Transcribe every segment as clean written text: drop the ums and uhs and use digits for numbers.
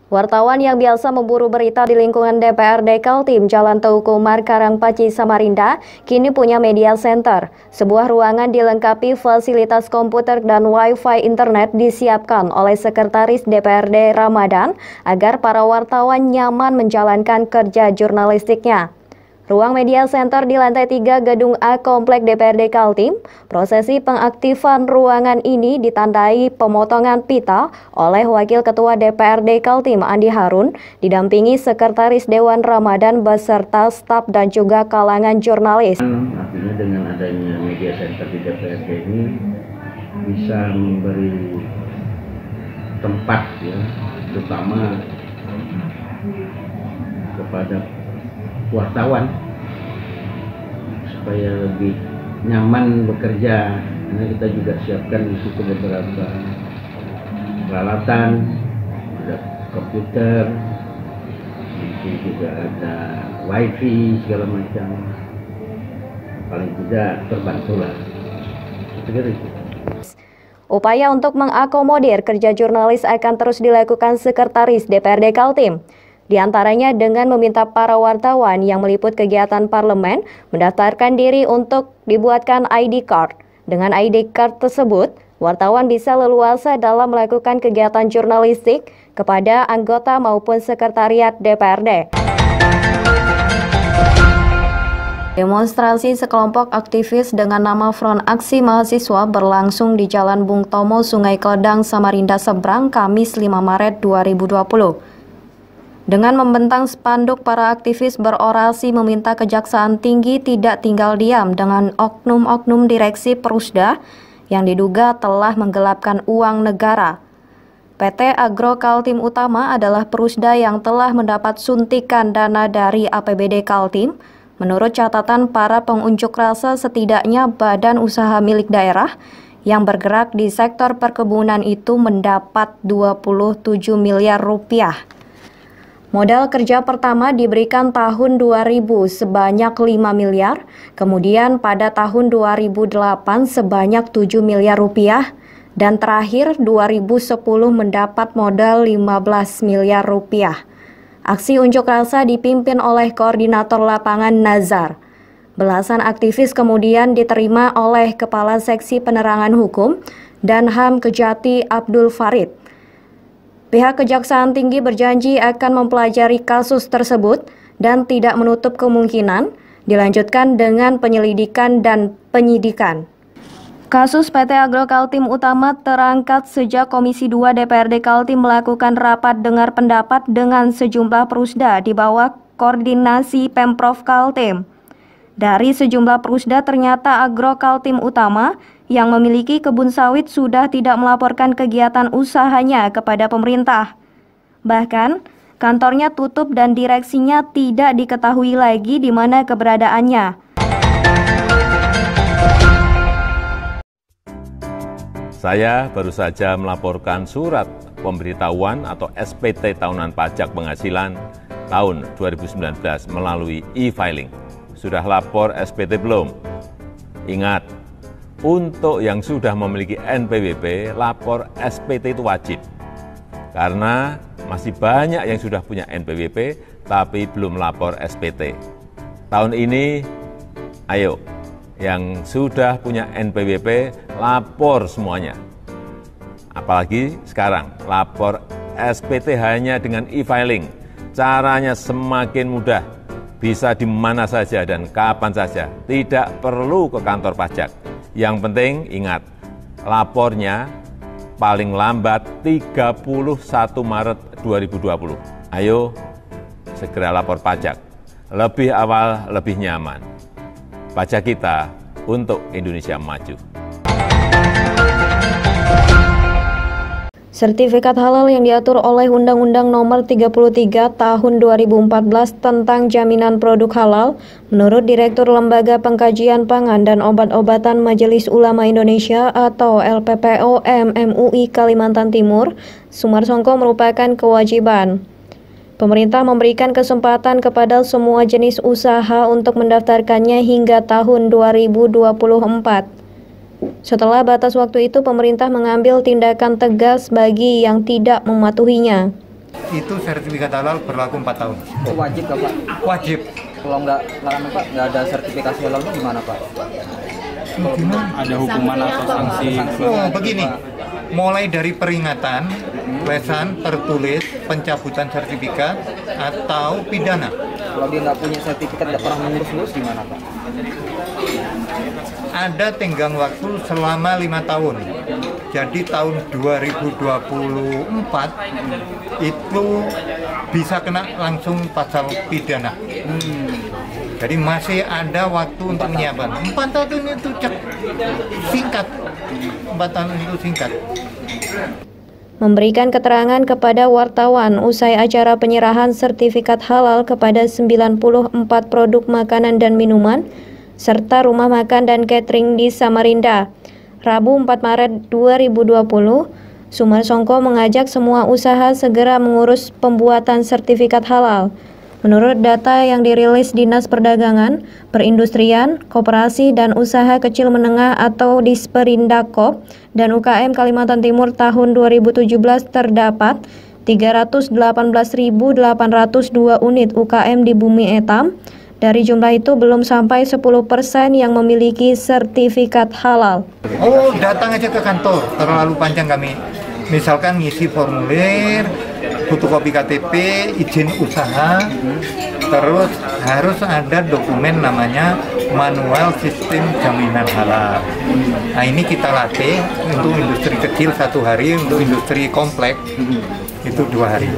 Wartawan yang biasa memburu berita di lingkungan DPRD Kaltim Jalan Teuku Umar Karangpaci Samarinda kini punya media center. Sebuah ruangan dilengkapi fasilitas komputer dan wifi internet disiapkan oleh Sekretaris DPRD Ramadan agar para wartawan nyaman menjalankan kerja jurnalistiknya. Ruang media center di lantai 3 Gedung A Komplek DPRD Kaltim. Prosesi pengaktifan ruangan ini ditandai pemotongan pita oleh Wakil Ketua DPRD Kaltim Andi Harun, didampingi Sekretaris Dewan Ramadan beserta staf dan juga kalangan jurnalis. Artinya dengan adanya media center di DPRD ini bisa memberi tempat ya, terutama kepada wartawan supaya lebih nyaman bekerja. Karena kita juga siapkan di situ beberapa peralatan, ada komputer, itu juga ada wifi segala macam. Paling tidak terbantulah. Upaya untuk mengakomodir kerja jurnalis akan terus dilakukan Sekretaris DPRD Kaltim. Di antaranya dengan meminta para wartawan yang meliput kegiatan parlemen mendaftarkan diri untuk dibuatkan ID card. Dengan ID card tersebut, wartawan bisa leluasa dalam melakukan kegiatan jurnalistik kepada anggota maupun sekretariat DPRD. Demonstrasi sekelompok aktivis dengan nama Front Aksi Mahasiswa berlangsung di Jalan Bung Tomo, Sungai Kledang, Samarinda Seberang, Kamis 5 Maret 2020. Dengan membentang spanduk, para aktivis berorasi meminta Kejaksaan Tinggi tidak tinggal diam dengan oknum-oknum direksi Perusda yang diduga telah menggelapkan uang negara. PT Agro Kaltim Utama adalah Perusda yang telah mendapat suntikan dana dari APBD Kaltim. Menurut catatan para pengunjuk rasa, setidaknya badan usaha milik daerah yang bergerak di sektor perkebunan itu mendapat 27 miliar rupiah. Modal kerja pertama diberikan tahun 2000 sebanyak 5 miliar, kemudian pada tahun 2008 sebanyak 7 miliar rupiah, dan terakhir 2010 mendapat modal 15 miliar rupiah. Aksi unjuk rasa dipimpin oleh Koordinator Lapangan Nazar. Belasan aktivis kemudian diterima oleh Kepala Seksi Penerangan Hukum dan HAM Kejati Abdul Farid. Pihak Kejaksaan Tinggi berjanji akan mempelajari kasus tersebut dan tidak menutup kemungkinan dilanjutkan dengan penyelidikan dan penyidikan. Kasus PT Agro Kaltim Utama terangkat sejak Komisi 2 DPRD Kaltim melakukan rapat dengar pendapat dengan sejumlah perusda di bawah koordinasi Pemprov Kaltim. Dari sejumlah perusda ternyata Agro Kaltim Utama yang memiliki kebun sawit sudah tidak melaporkan kegiatan usahanya kepada pemerintah. Bahkan, kantornya tutup dan direksinya tidak diketahui lagi di mana keberadaannya. Saya baru saja melaporkan surat pemberitahuan atau SPT tahunan pajak penghasilan tahun 2019 melalui e-filing. Sudah lapor SPT belum? Ingat, untuk yang sudah memiliki NPWP, lapor SPT itu wajib. Karena masih banyak yang sudah punya NPWP, tapi belum lapor SPT. Tahun ini, ayo, yang sudah punya NPWP, lapor semuanya. Apalagi sekarang, lapor SPT hanya dengan e-filing. Caranya semakin mudah, bisa di mana saja dan kapan saja. Tidak perlu ke kantor pajak. Yang penting ingat, lapornya paling lambat 31 Maret 2020. Ayo segera lapor pajak. Lebih awal, lebih nyaman. Pajak kita untuk Indonesia maju. Sertifikat halal yang diatur oleh Undang-Undang Nomor 33 Tahun 2014 tentang Jaminan Produk Halal, menurut Direktur Lembaga Pengkajian Pangan dan Obat-obatan Majelis Ulama Indonesia atau LPPO MUI Kalimantan Timur, Sumarsongko merupakan kewajiban. Pemerintah memberikan kesempatan kepada semua jenis usaha untuk mendaftarkannya hingga tahun 2024. Setelah batas waktu itu, pemerintah mengambil tindakan tegas bagi yang tidak mematuhinya. Itu sertifikat halal berlaku 4 tahun. Itu wajib nggak Pak? Wajib. Kalau nggak Pak, nggak ada sertifikasi halal itu gimana Pak? Ada hukuman atau sanksi? Oh, begini. Mulai dari peringatan, lesan, tertulis, pencabutan sertifikat, atau pidana. Kalau dia nggak punya sertifikat, nggak pernah mengurus-ngurus gimana Pak? Ada tenggang waktu selama 5 tahun. Jadi tahun 2024 itu bisa kena langsung pasal pidana. Jadi masih ada waktu untuk menyiapkan. 4 tahun itu singkat. 4 tahun itu singkat. Memberikan keterangan kepada wartawan usai acara penyerahan sertifikat halal kepada 94 produk makanan dan minuman serta rumah makan dan catering di Samarinda. Rabu 4 Maret 2020, Sumarsongko mengajak semua usaha segera mengurus pembuatan sertifikat halal. Menurut data yang dirilis Dinas Perdagangan, Perindustrian, Koperasi dan Usaha Kecil Menengah atau Disperindakop dan UKM Kalimantan Timur tahun 2017 terdapat 318.802 unit UKM di Bumi Etam. Dari jumlah itu belum sampai 10% yang memiliki sertifikat halal. Oh, datang aja ke kantor, terlalu panjang kami. Misalkan ngisi formulir, fotokopi KTP, izin usaha, terus harus ada dokumen namanya manual sistem jaminan halal. Nah, ini kita latih untuk industri kecil 1 hari, untuk industri kompleks itu 2 hari.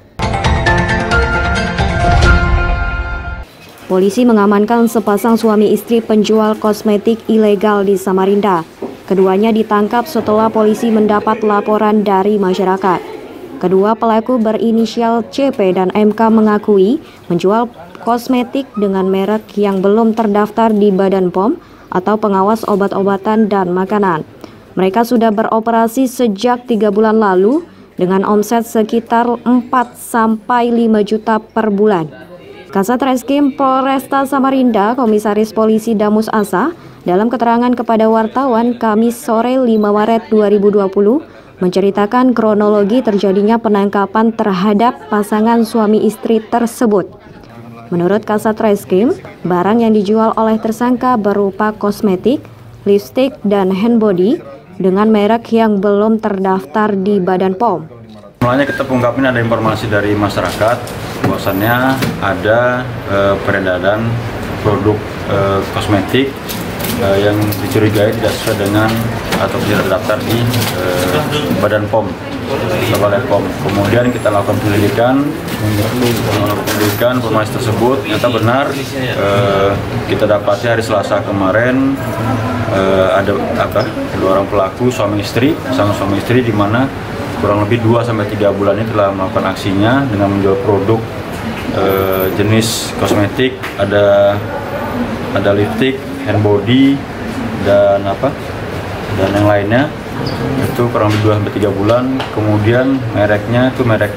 Polisi mengamankan sepasang suami istri penjual kosmetik ilegal di Samarinda. Keduanya ditangkap setelah polisi mendapat laporan dari masyarakat. Kedua pelaku berinisial CP dan MK mengakui menjual kosmetik dengan merek yang belum terdaftar di Badan POM atau Pengawas Obat-obatan dan Makanan. Mereka sudah beroperasi sejak 3 bulan lalu dengan omset sekitar 4-5 juta per bulan. Kasat Reskrim Polresta Samarinda, Komisaris Polisi Damus Asa, dalam keterangan kepada wartawan Kamis sore 5 Maret 2020, menceritakan kronologi terjadinya penangkapan terhadap pasangan suami istri tersebut. Menurut Kasat Reskrim, barang yang dijual oleh tersangka berupa kosmetik, lipstik, dan handbody dengan merek yang belum terdaftar di Badan POM. Mulanya kita ungkapin ada informasi dari masyarakat bahwasannya ada peredaran produk kosmetik yang dicurigai tidak sesuai dengan atau tidak terdaftar di Badan POM. Kemudian kita lakukan penyelidikan informasi tersebut ternyata benar. Kita dapati hari Selasa kemarin ada kedua orang pelaku suami istri di mana kurang lebih 2-3 bulan ini telah melakukan aksinya dengan menjual produk jenis kosmetik, ada lipstick, handbody, dan yang lainnya. Itu kurang lebih 2-3 bulan. Kemudian mereknya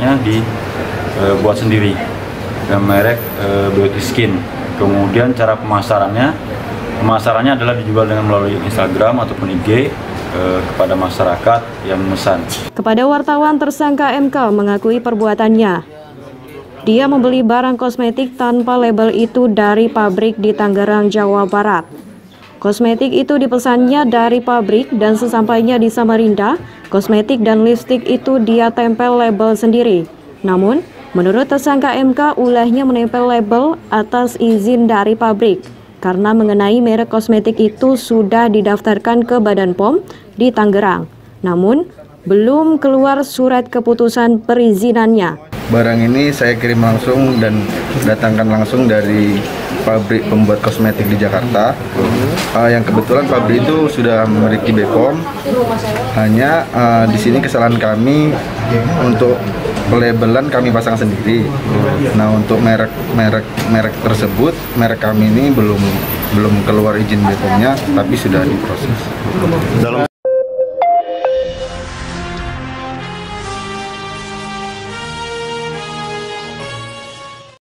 dibuat sendiri dengan merek Beauty Skin. Kemudian cara pemasarannya adalah dijual dengan melalui Instagram ataupun IG kepada masyarakat yang memesan. Kepada wartawan, tersangka MK mengakui perbuatannya. Dia membeli barang kosmetik tanpa label itu dari pabrik di Tangerang, Jawa Barat. Kosmetik itu dipesannya dari pabrik dan sesampainya di Samarinda, kosmetik dan lipstik itu dia tempel label sendiri. Namun, menurut tersangka MK, ulahnya menempel label atas izin dari pabrik. Karena mengenai merek kosmetik itu sudah didaftarkan ke Badan POM di Tangerang. Namun, belum keluar surat keputusan perizinannya. Barang ini saya kirim langsung dan datangkan langsung dari pabrik pembuat kosmetik di Jakarta. Yang kebetulan pabrik itu sudah memiliki BPOM. Hanya di sini kesalahan kami untuk labelan kami pasang sendiri. Nah, untuk merek tersebut, merek kami ini belum keluar izin BPOM-nya, tapi sudah diproses.